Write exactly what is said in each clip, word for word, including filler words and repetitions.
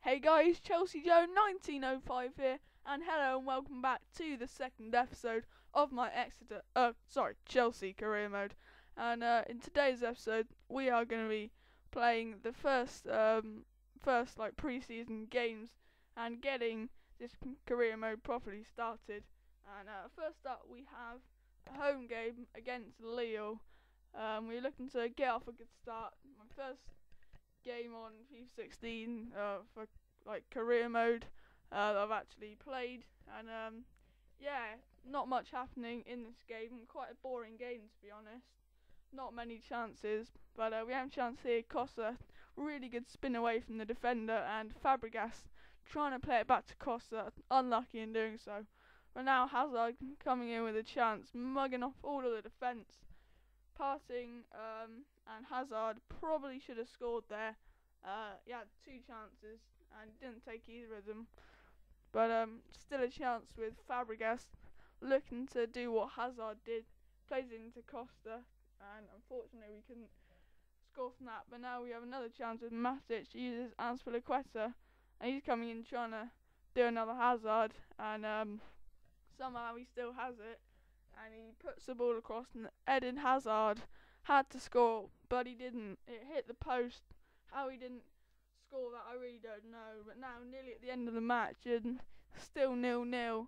Hey guys, Chelsea Joe nineteen oh five here, and hello and welcome back to the second episode of my Exeter, uh, sorry, Chelsea career mode. And uh, in today's episode, we are going to be playing the first, um, first like pre-season games and getting this career mode properly started. And uh, first up, we have a home game against Lille. Um, we're looking to get off a good start. My first game on FIFA sixteen uh, for like career mode uh, that I've actually played, and um, yeah, not much happening in this game. Quite a boring game, to be honest. Not many chances, but uh, we have a chance here. Costa, really good spin away from the defender, and Fabregas trying to play it back to Costa, unlucky in doing so. But now Hazard coming in with a chance, mugging off all of the defence, passing, um, and Hazard probably should have scored there. Uh, he had two chances and didn't take either of them. But um, still a chance with Fabregas looking to do what Hazard did, plays it into Costa, and unfortunately we couldn't score from that. But now we have another chance with Matic, uses Azpilicueta, and he's coming in trying to do another Hazard, and um, somehow he still has it. And he puts the ball across, and Eden Hazard had to score, but he didn't. It hit the post. How he didn't score that, I really don't know. But now, nearly at the end of the match, and still nil nil.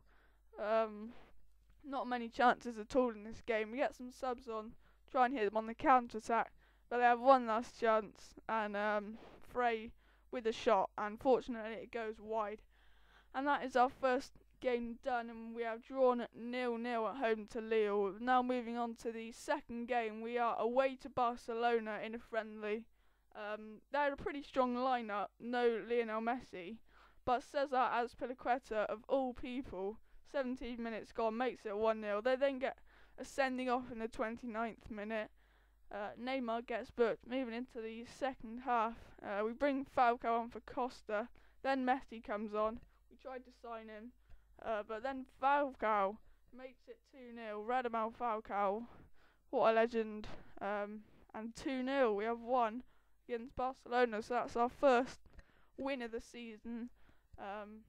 Um, not many chances at all in this game. We get some subs on, try and hit them on the counter attack, but they have one last chance, and um, Frey with a shot. Unfortunately, it goes wide, and that is our first game done, and we have drawn at nil nil at home to Lille. Now moving on to the second game, we are away to Barcelona in a friendly. Um, they had a pretty strong lineup, no Lionel Messi, but Cesar Azpilicueta, of all people, seventeen minutes gone, makes it one nil. They then get a sending off in the twenty-ninth minute. Uh, Neymar gets booked. Moving into the second half, uh, we bring Falcao on for Costa, then Messi comes on. We tried to sign him, Uh, but then Falcao makes it two nil. Radamel Falcao, what a legend. Um, and two nil, we have won against Barcelona, so that's our first win of the season. Um,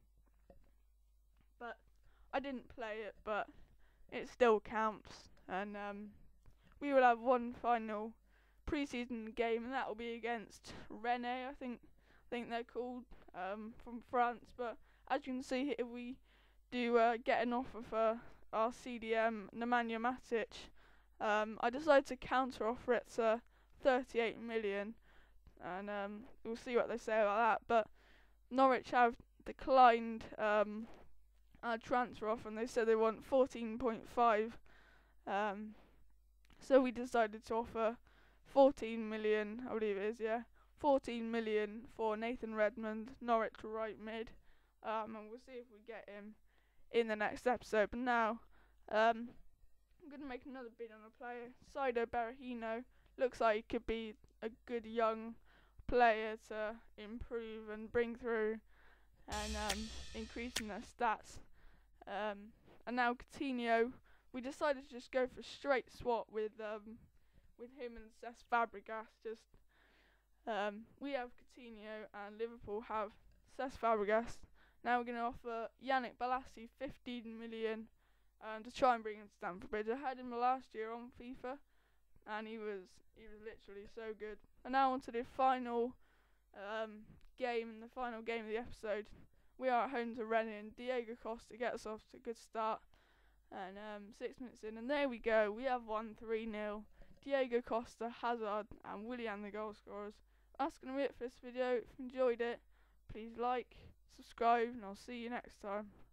but I didn't play it, but it still counts. And um, we will have one final pre-season game, and that will be against Rennes, I think, I think they're called, um, from France. But as you can see here, we do uh, get an offer for our C D M, Nemanja Matic. Um, I decided to counter offer it to thirty-eight million, and um, we'll see what they say about that. But Norwich have declined um, our transfer offer, and they said they want fourteen point five. Um, so we decided to offer fourteen million, I believe it is, yeah, fourteen million for Nathan Redmond, Norwich right mid, um, and we'll see if we get him in the next episode. But now, um, I'm going to make another bid on a player. Saido Berahino looks like he could be a good young player to improve and bring through and um, increasing their stats. Um, and now Coutinho, we decided to just go for a straight swap with um, with him and Cesc Fabregas. Just um, we have Coutinho and Liverpool have Cesc Fabregas. Now we're going to offer Yannick Bolasie fifteen million um, to try and bring him to Stamford Bridge. I had him last year on FIFA, and he was he was literally so good. And now on to the final um, game, and the final game of the episode. We are at home to Rennes, and Diego Costa gets off to a good start. And um, six minutes in, and there we go. We have won three nil. Diego Costa, Hazard, and Willian the goal scorers. That's going to be it for this video. If you enjoyed it, please like, subscribe, and I'll see you next time.